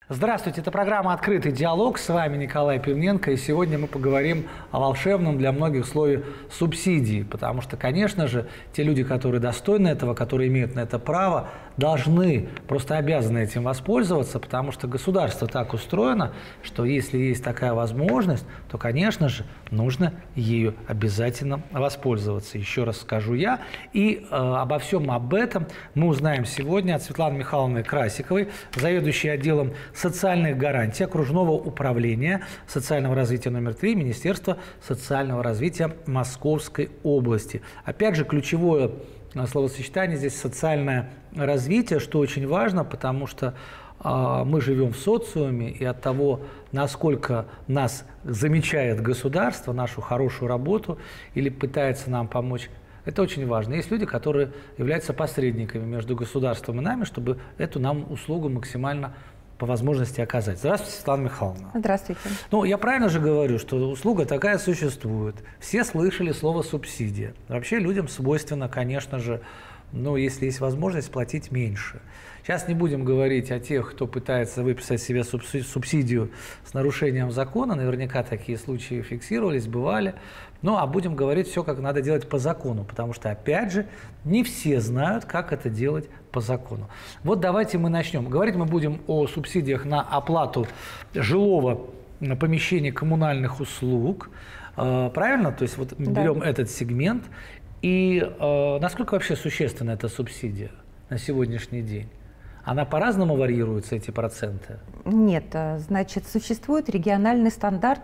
Здравствуйте, это программа «Открытый диалог». С вами Николай Пивненко. И сегодня мы поговорим о волшебном для многих слове «субсидии». Потому что, конечно же, те люди, которые достойны этого, которые имеют на это право, должны, просто обязаны этим воспользоваться, потому что государство так устроено, что если есть такая возможность, то, конечно же, нужно ею обязательно воспользоваться. Еще раз скажу я. И обо всем об этом мы узнаем сегодня от Светланы Михайловны Красиковой, заведующей отделом социальных гарантий Окружного управления социального развития номер 3 Министерства социального развития Московской области. Опять же, ключевое словосочетание здесь социальное развитие, что очень важно, потому что мы живем в социуме, и от того, насколько нас замечает государство, нашу хорошую работу или пытается нам помочь, это очень важно. Есть люди, которые являются посредниками между государством и нами, чтобы эту нам услугу максимально по возможности оказать. Здравствуйте, Светлана Михайловна. Здравствуйте. Ну, я правильно же говорю, что услуга такая существует. Все слышали слово «субсидия». Вообще людям свойственно, конечно же, если есть возможность, платить меньше. Сейчас не будем говорить о тех, кто пытается выписать себе субсидию с нарушением закона. Наверняка такие случаи фиксировались, бывали. А будем говорить все, как надо делать по закону. Потому что, опять же, не все знают, как это делать по закону. Вот давайте мы начнем. Говорить мы будем о субсидиях на оплату жилого помещения коммунальных услуг. Правильно? То есть вот берем этот сегмент. И насколько вообще существенна эта субсидия на сегодняшний день? Она по-разному варьируется, эти проценты? Нет. Значит, существует региональный стандарт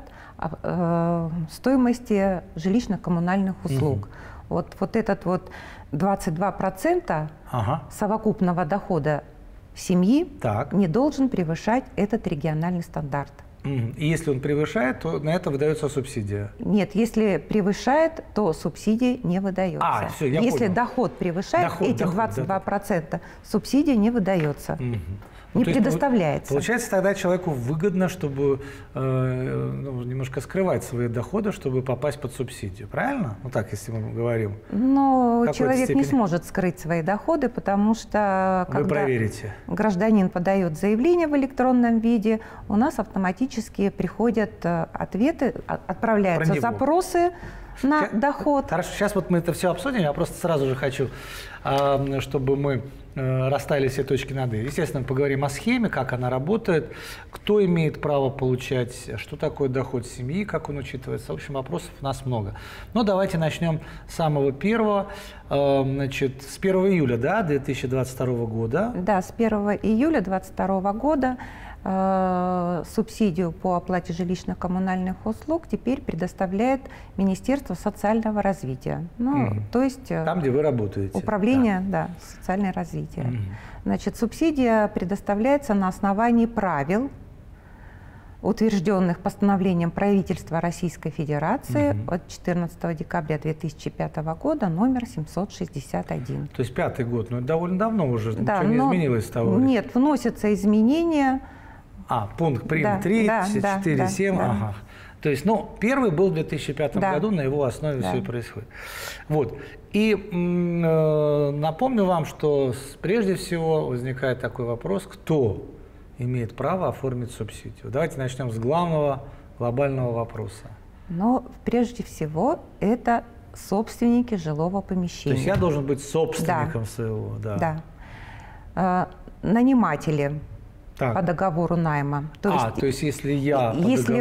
стоимости жилищно-коммунальных услуг. Вот этот 22% совокупного дохода семьи не должен превышать этот региональный стандарт. И если он превышает, то на это выдается субсидия? Нет, если превышает, то субсидии не выдается. Если доход превышает эти 22%, субсидия не выдается. Не предоставляется. Получается, тогда человеку выгодно, чтобы немножко скрывать свои доходы, чтобы попасть под субсидию. Правильно? Так, если мы говорим. Но человек не сможет скрыть свои доходы, потому что когда гражданин подает заявление в электронном виде, у нас автоматически приходят ответы, отправляются запросы на доход. Хорошо, сейчас мы это все обсудим. Я просто сразу же хочу, чтобы мы расставили все точки над «и». Естественно, поговорим о схеме, как она работает, кто имеет право получать, что такое доход семьи, как он учитывается. В общем, вопросов у нас много. Но давайте начнем с самого первого. Значит, с 1 июля 2022 года. Да, с 1 июля 2022 года субсидию по оплате жилищно-коммунальных услуг теперь предоставляет Министерство социального развития. То есть там, где вы работаете. Управление социальное развитие. Значит, субсидия предоставляется на основании правил, утвержденных постановлением правительства Российской Федерации от 14 декабря 2005 года номер 761. То есть 5-й год, но это довольно давно уже, ничего не изменилось с того? Нет, вносятся изменения. Пункт прим. 3, 4, 7. То есть, первый был в 2005 году, на его основе все и происходит. И напомню вам, что прежде всего возникает такой вопрос, кто имеет право оформить субсидию. Давайте начнем с главного глобального вопроса. Прежде всего, это собственники жилого помещения. То есть я должен быть собственником своего. Наниматели. По договору найма. То есть если я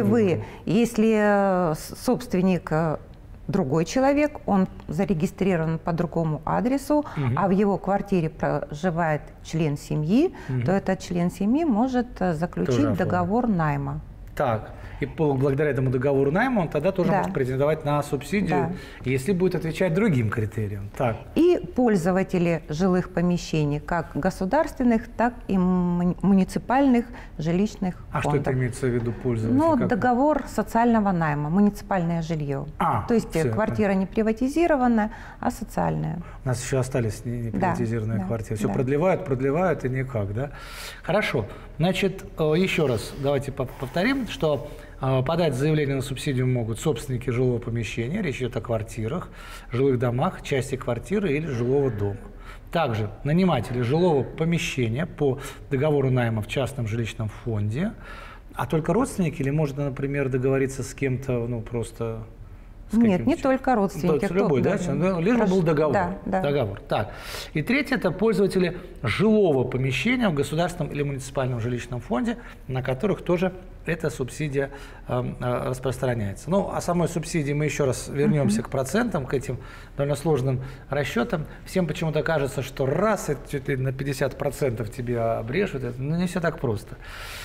если собственник другой человек, он зарегистрирован по другому адресу, а в его квартире проживает член семьи, то этот член семьи может заключить договор найма. И благодаря этому договору найма он тогда тоже может претендовать на субсидию, если будет отвечать другим критериям. И пользователи жилых помещений, как государственных, так и муниципальных жилищных фондов. Что это имеется в виду пользователи? Договор социального найма, муниципальное жилье. То есть квартира не приватизированная, а социальная. У нас еще остались неприватизированные квартиры. Все продлевают и никак, да? Хорошо. Значит, еще раз давайте повторим, что Подать заявление на субсидию могут собственники жилого помещения, речь идет о квартирах, жилых домах, части квартиры или жилого дома. Также наниматели жилого помещения по договору найма в частном жилищном фонде, а только родственники или можно, например, договориться с кем-то, ну, просто... Нет, не только родственники. Любой, да? Лишь бы был договор. Да. Договор. Так. И третье – это пользователи жилого помещения в государственном или муниципальном жилищном фонде, на которых тоже эта субсидия распространяется. Ну, о самой субсидии мы еще раз вернемся к процентам, к этим довольно сложным расчетам. Всем почему-то кажется, что раз это чуть ли на 50% тебе обрежут, это не все так просто.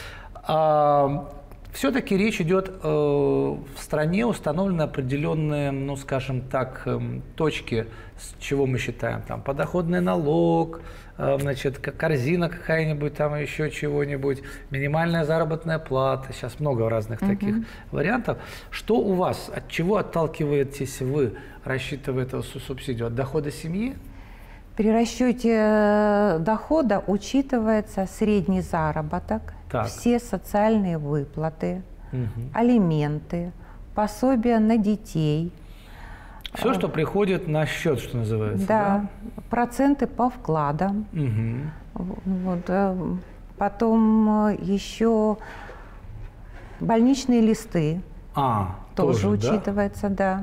Все-таки речь идет, в стране установлены определенные, ну, скажем так, точки, с чего мы считаем, там, подоходный налог, значит, корзина какая-нибудь, там еще чего-нибудь, минимальная заработная плата, сейчас много разных таких вариантов. Что у вас, от чего отталкиваетесь вы, рассчитывая эту субсидию, от дохода семьи? При расчете дохода учитывается средний заработок, все социальные выплаты, алименты, пособия на детей. Все, что приходит на счет, что называется. Да, проценты по вкладам. Вот. Потом еще больничные листы тоже учитывается, да.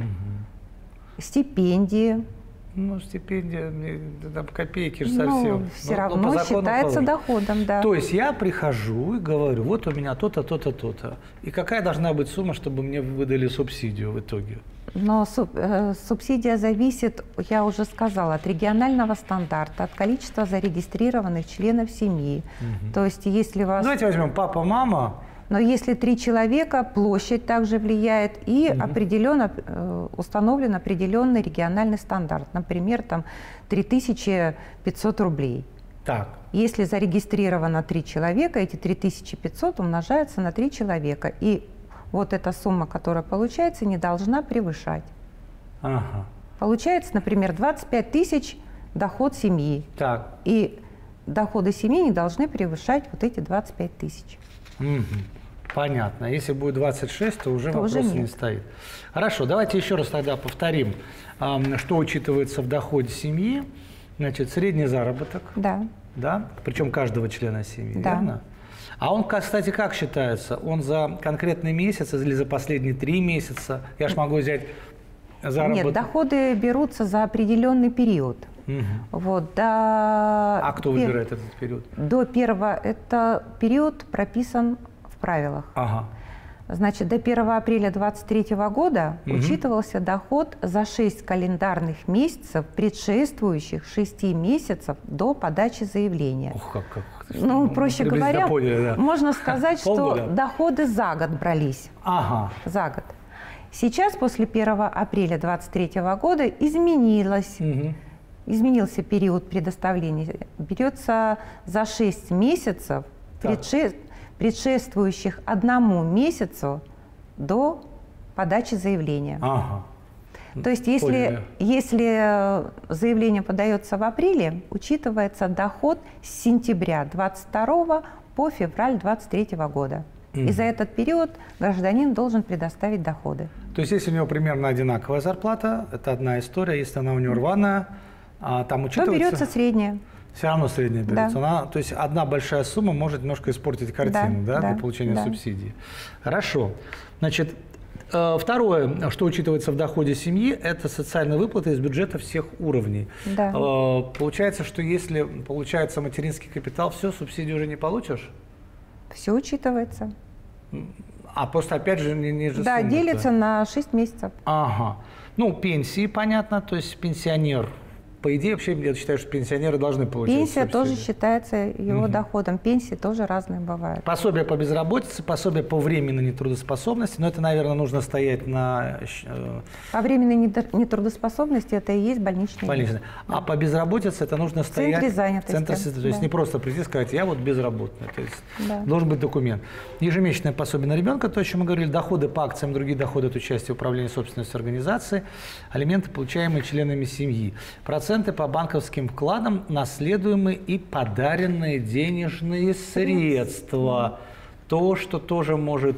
Стипендии. Ну, стипендия, там копейки же совсем. Все равно считается доходом, да. То есть я прихожу и говорю, вот у меня то-то, то-то, то-то. И какая должна быть сумма, чтобы мне выдали субсидию в итоге? Но субсидия зависит, я уже сказала, от регионального стандарта, от количества зарегистрированных членов семьи. То есть если вас... Давайте возьмем папа, мама. Но если 3 человека, площадь также влияет и установлен определенный региональный стандарт. Например, там 3500 рублей. Так. Если зарегистрировано 3 человека, эти 3500 умножаются на 3 человека. И вот эта сумма, которая получается, не должна превышать. Получается, например, 25 тысяч доход семьи. Так. И доходы семьи не должны превышать вот эти 25 тысяч. Понятно. Если будет 26, то уже вопроса не стоит. Хорошо, давайте еще раз тогда повторим, что учитывается в доходе семьи. Значит, средний заработок. Да. Да? Причем каждого члена семьи, да. Верно? А он, кстати, как считается? Он за конкретный месяц или за последние 3 месяца? Я ж могу взять заработок. Нет, доходы берутся за определенный период. Вот, А кто выбирает этот период? До первого, это период прописан в правилах. Значит, до 1 апреля 2023 года учитывался доход за 6 календарных месяцев, предшествующих 6 месяцев до подачи заявления. Как. Ну, проще говоря, можно сказать, что доходы за год брались. За год. Сейчас, после 1 апреля 2023 года, изменился период предоставления. Берется за 6 месяцев, предшествующих 1 месяцу до подачи заявления. То есть, если заявление подается в апреле, учитывается доход с сентября 2022 по февраль 2023 года. И за этот период гражданин должен предоставить доходы. То есть, если у него примерно одинаковая зарплата, это одна история. Если она у него рваная, там учитывается... То берется средняя. Все равно средняя берется. Да. То есть одна большая сумма может немножко испортить картину, для получения субсидии. Хорошо. Значит, второе, что учитывается в доходе семьи, это социальные выплаты из бюджета всех уровней. Да. Получается, что если получается материнский капитал, все, субсидию уже не получишь? Все учитывается. А просто опять же не же Да, сумма-то. делится на 6 месяцев. Ну, пенсии, понятно, то есть пенсионер. По идее, вообще, я считаю, что пенсионеры должны получать Пенсия субсидию. тоже считается его доходом. Пенсии тоже разные бывают. Пособие по безработице, пособие по временной нетрудоспособности. Но это, наверное, нужно стоять на... По временной нетрудоспособности это и есть больничный. Да. А по безработице это нужно стоять... В центре занятости. То есть не просто прийти и сказать, я вот безработный. То есть должен быть документ. Ежемесячное пособие на ребенка, то, о чем мы говорили, доходы по акциям, другие доходы от участия в управлении собственностью организации, алименты, получаемые членами семьи. Проценты по банковским вкладам, наследуемые и подаренные денежные средства. То, что тоже может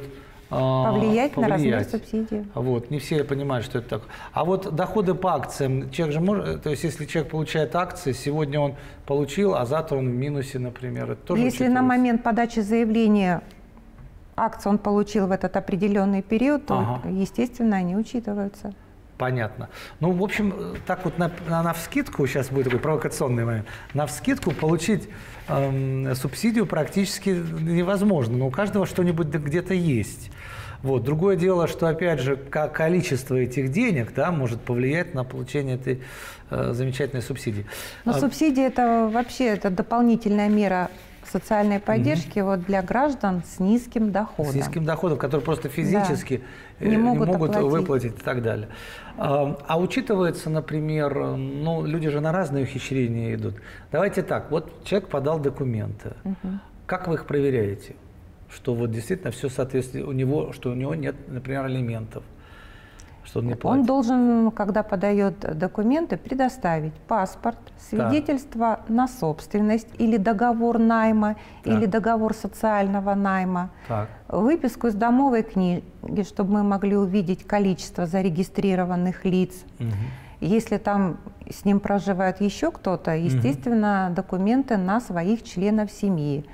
повлиять на размер субсидии. Вот, не все понимают, что это такое. А вот доходы по акциям, человек же может, то есть если человек получает акции, сегодня он получил, а завтра он в минусе, например, это тоже если на момент подачи заявления акций он получил в этот определенный период, то, естественно, они учитываются. Понятно. Ну, в общем, так вот навскидку, сейчас будет такой провокационный момент, навскидку получить субсидию практически невозможно, но у каждого что-нибудь где-то есть. Вот. Другое дело, что, опять же, количество этих денег, да, может повлиять на получение этой замечательной субсидии. Но субсидия – это вообще дополнительная мера социальной поддержки вот для граждан с низким доходом. С низким доходом, которые просто физически не могут выплатить и так далее. А учитывается, например, ну, люди же на разные ухищрения идут. Давайте так, вот человек подал документы. Как вы их проверяете? Что вот действительно все соответствует у него, что у него нет, например, алиментов, что он не платит. Он должен, когда подает документы, предоставить паспорт, свидетельство на собственность или договор найма, или договор социального найма, выписку из домовой книги, чтобы мы могли увидеть количество зарегистрированных лиц. Если там с ним проживает еще кто-то, естественно, документы на своих членов семьи.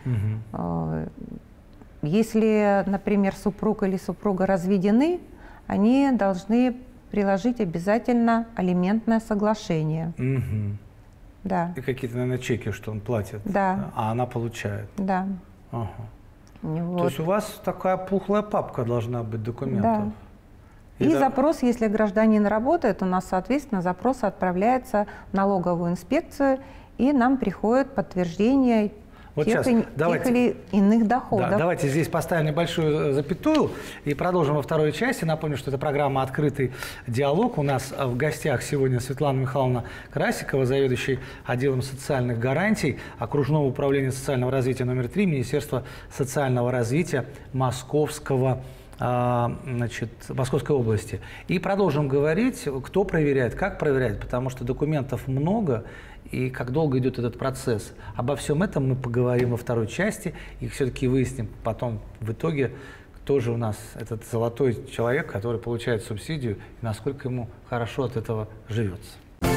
Если, например, супруг или супруга разведены, они должны приложить обязательно алиментное соглашение. Да. И какие-то, наверное, чеки, что он платит, да. А она получает. Да. Вот. То есть у вас такая пухлая папка должна быть документов. Да. И запрос, если гражданин работает, у нас, соответственно, запрос отправляется в налоговую инспекцию, и нам приходит подтверждение вот тех или иных доходов. Да, давайте здесь поставим небольшую запятую и продолжим во второй части. Напомню, что это программа «Открытый диалог». У нас в гостях сегодня Светлана Михайловна Красикова, заведующий отделом социальных гарантий Окружного управления социального развития номер 3 Министерства социального развития Московской области. И продолжим говорить, кто проверяет, как проверяет, потому что документов много, и как долго идет этот процесс. Обо всем этом мы поговорим во второй части, и все-таки выясним потом в итоге, кто же у нас этот золотой человек, который получает субсидию, и насколько ему хорошо от этого живется.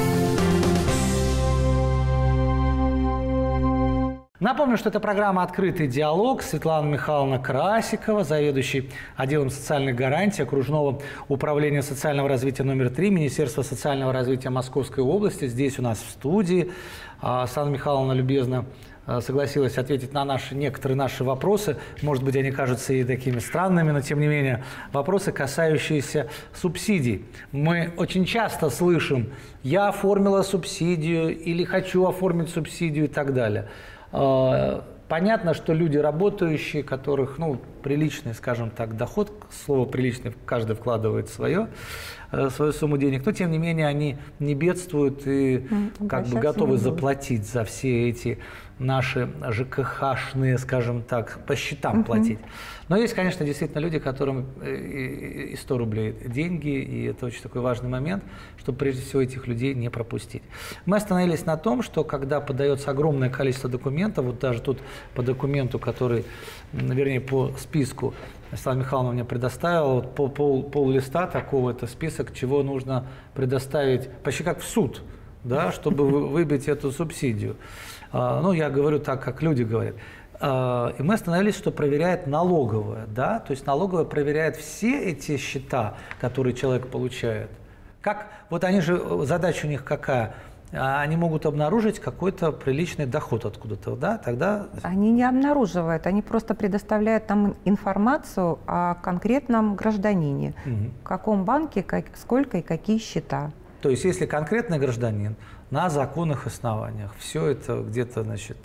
Напомню, что это программа «Открытый диалог». Светлана Михайловна Красикова, заведующий отделом социальных гарантий Окружного управления социального развития номер 3 Министерства социального развития Московской области. Здесь у нас в студии. Светлана Михайловна любезно согласилась ответить на некоторые наши вопросы. Может быть, они кажутся и такими странными, но тем не менее, вопросы, касающиеся субсидий. Мы очень часто слышим «я оформила субсидию» или «хочу оформить субсидию» и так далее. Понятно, что люди работающие, которых, ну, приличный, скажем так, доход, слово приличный, каждый вкладывает свою сумму денег, но тем не менее они не бедствуют и как бы готовы заплатить за все эти наши ЖКХ-шные, скажем так, по счетам платить. Но есть, конечно, действительно люди, которым и 100 рублей деньги, и это очень такой важный момент, чтобы прежде всего этих людей не пропустить. Мы остановились на том, что когда подается огромное количество документов, вот даже тут по документу, который, вернее, по списку Светлана Михайловна мне предоставила, вот пол листа такого, это список, чего нужно предоставить, почти как в суд, да, чтобы выбить эту субсидию. Ну, я говорю так, как люди говорят. И мы остановились, что проверяет налоговая, да, то есть налоговая проверяет все эти счета, которые человек получает. Как, вот они же, задача у них какая? Они могут обнаружить какой-то приличный доход откуда-то, да, тогда… Они не обнаруживают, они просто предоставляют нам информацию о конкретном гражданине, в каком банке, сколько и какие счета. То есть, если конкретный гражданин на законных основаниях, все это где-то, значит…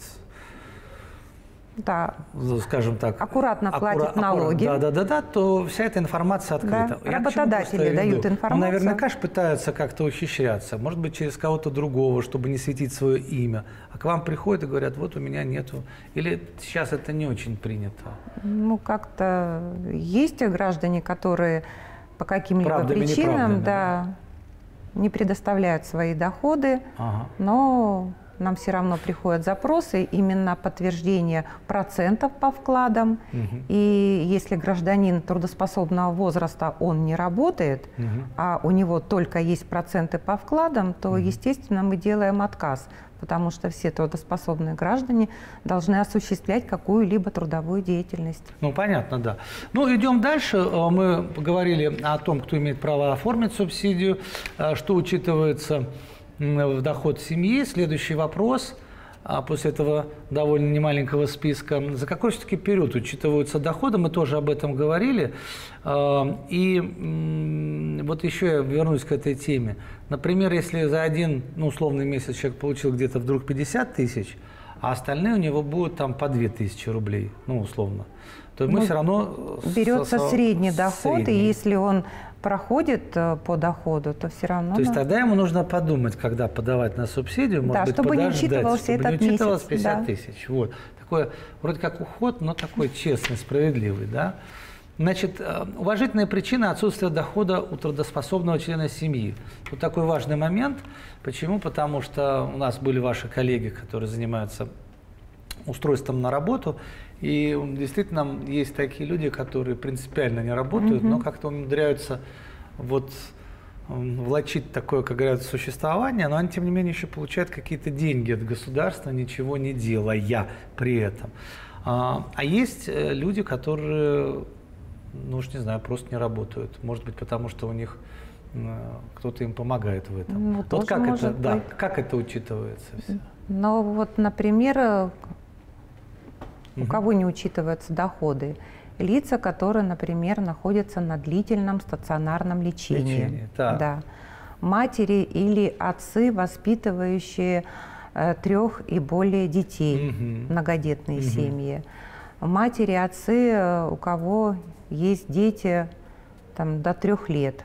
Да. Скажем так, аккуратно платит налоги. Да, то вся эта информация открыта. Да. Работодатели дают информацию. Наверняка же пытаются как-то ухищряться, может быть, через кого-то другого, чтобы не светить свое имя. А к вам приходят и говорят, вот у меня нету. Или сейчас это не очень принято? Ну, как-то есть граждане, которые по каким-либо причинам не предоставляют свои доходы, но нам все равно приходят запросы именно подтверждения процентов по вкладам. И если гражданин трудоспособного возраста, он не работает, а у него только есть проценты по вкладам, то, естественно, мы делаем отказ, потому что все трудоспособные граждане должны осуществлять какую-либо трудовую деятельность. Ну, понятно, да. Ну, идем дальше. Мы поговорили о том, кто имеет право оформить субсидию, что учитывается в доход семьи. Следующий вопрос, после этого довольно немаленького списка. За какой все-таки период учитываются доходы? Мы тоже об этом говорили. И вот еще я вернусь к этой теме. Например, если за один, условный месяц человек получил где-то вдруг 50 тысяч, а остальные у него будут там по 2000 рублей, условно, то мы все равно... Берется средний доход, и если он проходит по доходу, то все равно... То есть тогда ему нужно подумать, когда подавать на субсидию, может быть, чтобы подождать, не учитывался чтобы этот не учитывалось месяц. 50 тысяч. Вот. Такое, вроде как уход, но такой честный, справедливый, да? Значит, уважительная причина отсутствия дохода у трудоспособного члена семьи. Вот такой важный момент. Почему? Потому что у нас были ваши коллеги, которые занимаются устройством на работу, и действительно есть такие люди, которые принципиально не работают, но как-то умудряются влачить такое, как говорят, существование, но они, тем не менее, еще получают какие-то деньги от государства, ничего не делая при этом. А есть люди, которые... уж не знаю, просто не работают. Может быть, потому что у них кто-то им помогает в этом. Вот как это, да, как это учитывается все? Ну вот, например, у кого не учитываются доходы? Лица, которые, например, находятся на длительном стационарном лечении. Да. Матери или отцы, воспитывающие 3 и более детей, многодетные семьи. Матери, отцы, у кого есть дети до 3 лет.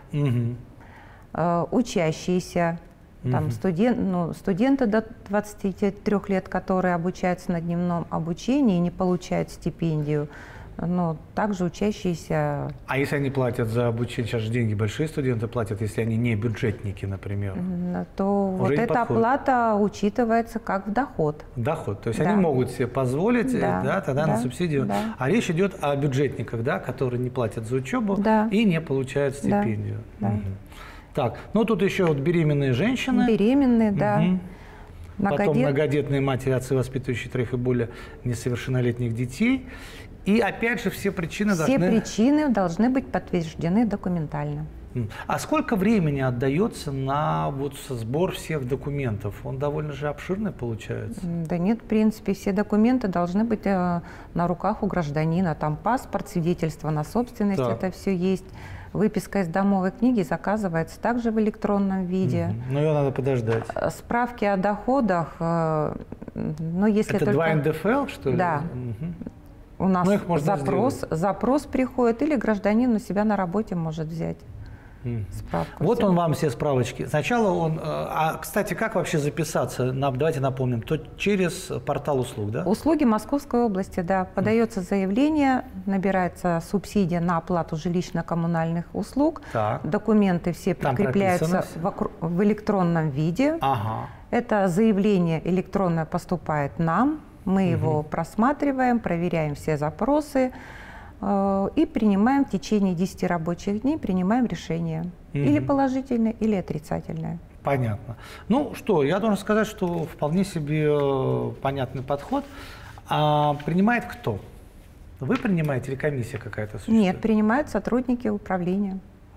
Учащиеся, студенты до 23 лет, которые обучаются на дневном обучении и не получают стипендию, но также учащиеся... А если они платят за обучение, сейчас же деньги большие студенты платят, если они не бюджетники, например? То вот эта оплата учитывается как в доход. Доход, то есть они могут себе позволить тогда на субсидию. Да. А речь идет о бюджетниках, которые не платят за учебу и не получают стипендию. Да. Так, тут еще беременные женщины. Беременные, да. Потом многодетные матери, отцы, воспитывающие 3 и более несовершеннолетних детей. И опять же все причины должны быть подтверждены документально. А сколько времени отдается на сбор всех документов? Он довольно же обширный получается. Да нет, в принципе, все документы должны быть на руках у гражданина. Там паспорт, свидетельство на собственность, это все есть. Выписка из домовой книги заказывается также в электронном виде. Но ее надо подождать. Справки о доходах, если это 2 НДФЛ, что ли? Да. У нас запрос приходит, или гражданин у себя на работе может взять справку. Вот он вам все справочки. Сначала он... кстати, как вообще записаться? Давайте напомним. Через портал услуг, да? Услуги Московской области, да. Подается заявление, набирается субсидия на оплату жилищно-коммунальных услуг. Документы все прикрепляются в электронном виде. Это заявление электронное поступает нам. Мы его просматриваем, проверяем все запросы и принимаем в течение 10 рабочих дней решение. Или положительное, или отрицательное. Понятно. Я должен сказать, что вполне себе понятный подход. А принимает кто? Вы принимаете или комиссия какая-то существует? Нет, принимают сотрудники управления.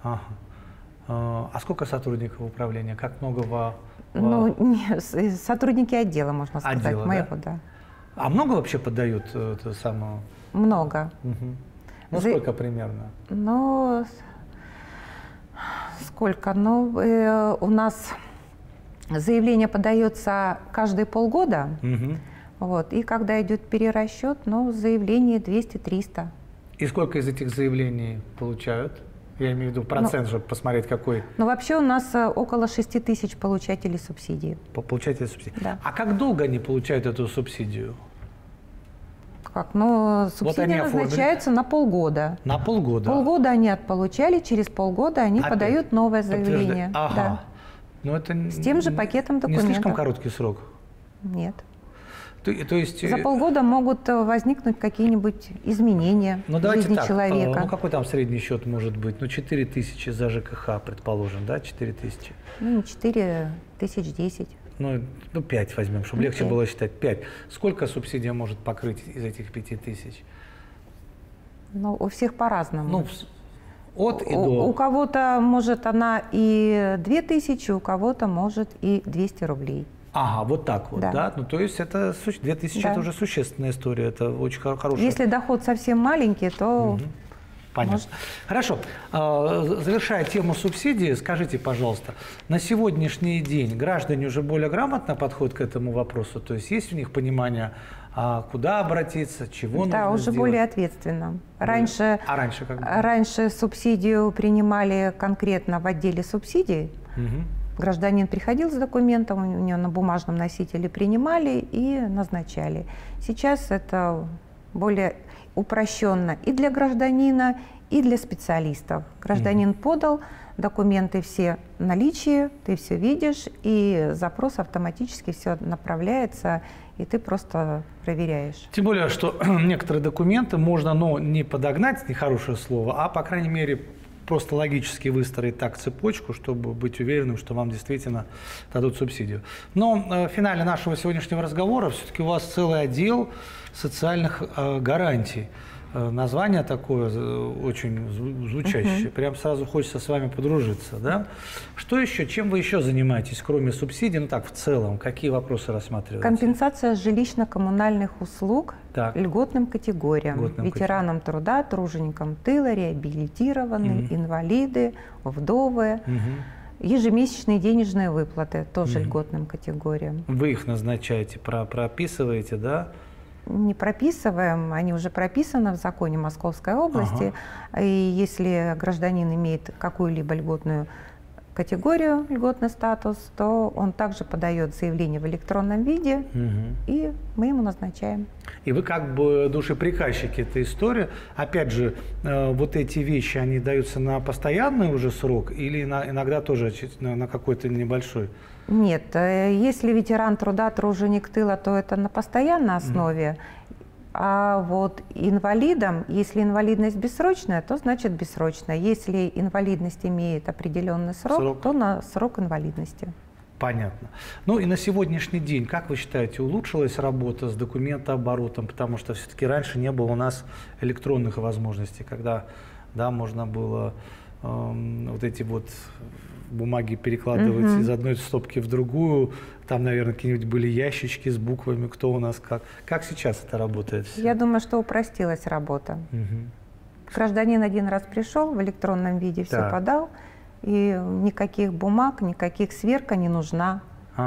А сколько сотрудников управления? Как много сотрудники отдела, можно сказать, моего, да. А много вообще подают это самое? Много. Сколько примерно? Сколько? У нас заявление подается каждые полгода. И когда идет перерасчет, заявление 200-300. И сколько из этих заявлений получают? Я имею в виду процент, чтобы посмотреть, какой. Вообще у нас около 6 тысяч получателей субсидии. Получателей субсидии. Да. А как долго они получают эту субсидию? Субсидия назначается на полгода. На полгода? Полгода они отполучали, через полгода они подают новое заявление. Ага. Да. С тем же пакетом документов. Не слишком короткий срок? Нет. То есть... За полгода могут возникнуть какие-нибудь изменения в жизни человека. Ну, какой там средний счет может быть? Ну, 4 тысячи за ЖКХ, предположим, да, 4 тысячи? Ну, 4 тысяч 10. Ну, 5 возьмем, чтобы легче было считать. 5. Сколько субсидия может покрыть из этих 5 тысяч? Ну, у всех по-разному. Ну, от и до. У кого-то может она и 2000, у кого-то может и 200 рублей. Ага, вот так вот, да? Ну, то есть это 2000 да. Это уже существенная история, это очень хорошая. Если доход совсем маленький, то... Понятно. Хорошо. Завершая тему субсидий, скажите, пожалуйста, на сегодняшний день граждане уже более грамотно подходят к эту вопросу? То есть есть у них понимание, куда обратиться, чего нужно Да, уже сделать? более ответственно. Раньше, раньше как бы? Раньше субсидию принимали конкретно в отделе субсидий. Гражданин приходил с документом, у него на бумажном носителе принимали и назначали. Сейчас это более упрощенно и для гражданина, и для специалистов. Гражданин подал, документы все в наличии, ты все видишь, и запрос автоматически все направляется, и ты просто проверяешь. Тем более, что некоторые документы можно, не подогнать, нехорошее слово, а, по крайней мере, просто логически выстроить так цепочку, чтобы быть уверенным, что вам действительно дадут субсидию. Но в финале нашего сегодняшнего разговора все-таки у вас целый отдел социальных гарантий. Название такое очень звучащее. Прям сразу хочется с вами подружиться. Да? Что еще, чем вы еще занимаетесь, кроме субсидий? Ну так, в целом, какие вопросы рассматриваете? Компенсация жилищно-коммунальных услуг льготным категориям. Ветеранам труда, труженикам тыла, реабилитированные, инвалиды, вдовы. Ежемесячные денежные выплаты тоже льготным категориям. Вы их назначаете, прописываете, да? Не прописываем, они уже прописаны в законе Московской области. И если гражданин имеет какую-либо льготную категорию, льготный статус, то он также подает заявление в электронном виде, и мы ему назначаем. И вы как бы душеприказчики этой истории. Опять же, вот эти вещи, они даются на постоянный уже срок или иногда тоже на какой-то небольшой? Нет, если ветеран труда, труженик тыла, то это на постоянной основе. А вот инвалидам, если инвалидность бессрочная, то значит бессрочная. Если инвалидность имеет определенный срок, то на срок инвалидности. Понятно. Ну и на сегодняшний день, как вы считаете, улучшилась работа с документооборотом? Потому что все-таки раньше не было у нас электронных возможностей, когда можно было вот эти вот бумаги перекладывать из одной стопки в другую. Там, наверное, какие-нибудь были ящички с буквами, кто у нас как. Как сейчас это работает? Я думаю, что упростилась работа. Гражданин один раз пришел, в электронном виде все подал, и никаких бумаг, никаких сверка не нужна.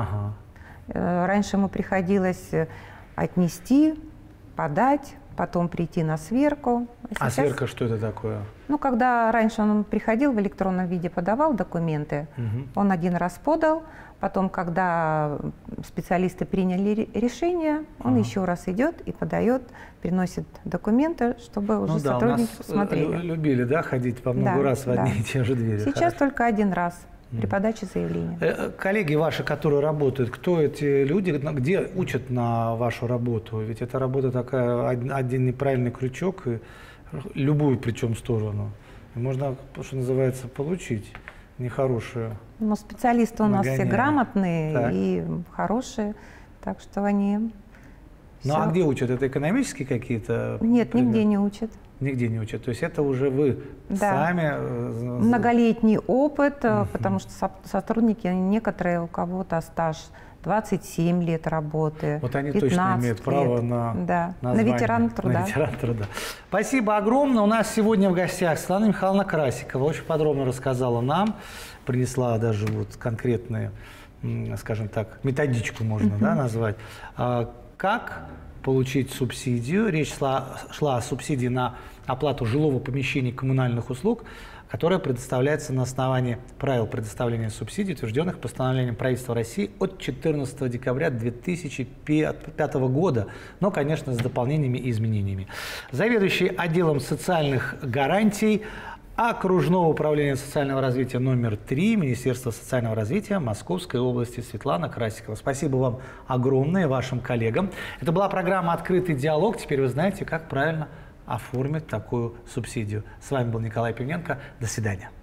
Раньше ему приходилось отнести, подать, потом прийти на сверку. А сверка что это такое? Ну, когда раньше он приходил в электронном виде, подавал документы, он один раз подал, потом, когда специалисты приняли решение, он еще раз идет и подает, приносит документы, чтобы уже сотрудники посмотрели. Любили, ходить по много раз в одни и те же двери. Сейчас только один раз при подаче заявления. Коллеги ваши, которые работают, кто эти люди, где учат на вашу работу? Ведь эта работа такая, один неправильный крючок, и любую причем сторону. И можно, что называется, получить нехорошую. Но специалисты у нас все грамотные и хорошие, так что они... Ну а где учат? Это экономические какие-то? Нет, нигде не учат. Нигде не учат. То есть это уже вы сами... Многолетний опыт, потому что сотрудники, некоторые, у кого-то стаж 27 лет работы, вот они точно имеют право на ветерана труда. На ветерана труда. Спасибо огромное. У нас сегодня в гостях Светлана Михайловна Красикова. Очень подробно рассказала нам, принесла даже вот конкретные, скажем так, методичку можно назвать, как получить субсидию. Речь шла о субсидии на оплату жилого помещения коммунальных услуг, которая предоставляется на основании правил предоставления субсидий, утвержденных постановлением правительства России от 14 декабря 2005 года, но, конечно, с дополнениями и изменениями. Заведующий отделом социальных гарантий Окружного управления социального развития номер 3 Министерства социального развития Московской области Светлана Красикова. Спасибо вам огромное, вашим коллегам. Это была программа «Открытый диалог». Теперь вы знаете, как правильно оформить такую субсидию. С вами был Николай Пивненко. До свидания.